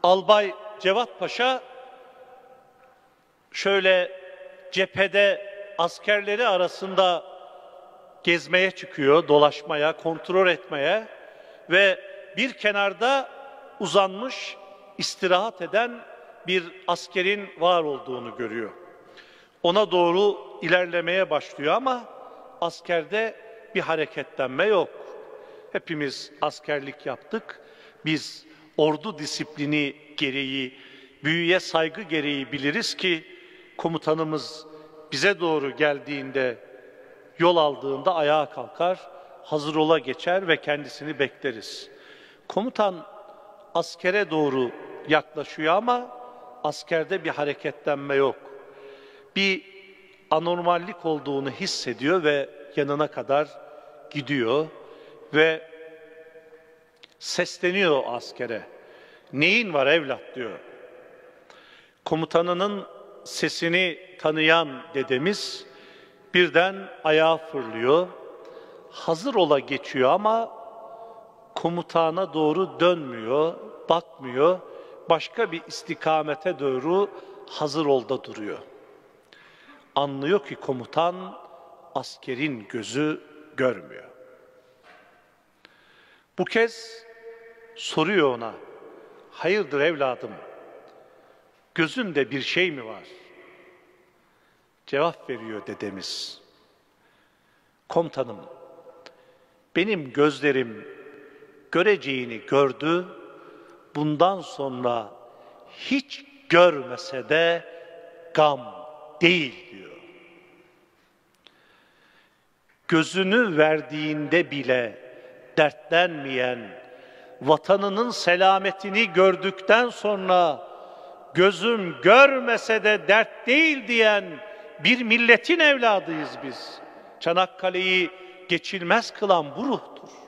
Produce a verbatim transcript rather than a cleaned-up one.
Albay Cevat Paşa şöyle cephede askerleri arasında gezmeye çıkıyor, dolaşmaya, kontrol etmeye ve bir kenarda uzanmış, istirahat eden bir askerin var olduğunu görüyor. Ona doğru ilerlemeye başlıyor ama askerde bir hareketlenme yok. Hepimiz askerlik yaptık. Biz ordu disiplini gereği, büyüye saygı gereği biliriz ki komutanımız bize doğru geldiğinde, yol aldığında ayağa kalkar, hazır ola geçer ve kendisini bekleriz. Komutan askere doğru yaklaşıyor ama askerde bir hareketlenme yok. Bir anormallik olduğunu hissediyor ve yanına kadar gidiyor ve sesleniyor askere. Neyin var evlat diyor. Komutanının sesini tanıyan dedemiz birden ayağa fırlıyor. Hazır ola geçiyor ama komutana doğru dönmüyor, bakmıyor. Başka bir istikamete doğru hazır olda duruyor. Anlıyor ki komutan askerin gözü görmüyor. Bu kez soruyor ona, hayırdır evladım, gözünde bir şey mi var? Cevap veriyor dedemiz. Komutanım, benim gözlerim göreceğini gördü, bundan sonra hiç görmese de gam değil diyor. Gözünü verdiğinde bile dertlenmeyen, vatanının selametini gördükten sonra gözüm görmese de dert değil diyen bir milletin evladıyız biz. Çanakkale'yi geçilmez kılan bu ruhtur.